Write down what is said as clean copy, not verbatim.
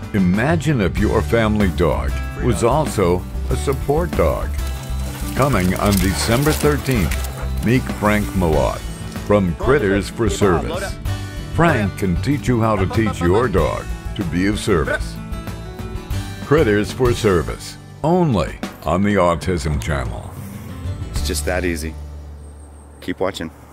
Imagine if your family dog was also a support dog. Coming on December 13th, meet Frank Malott from Critters4Service. Frank can teach you how to teach your dog to be of service. Critters4Service, only on the Autism Channel. It's just that easy. Keep watching.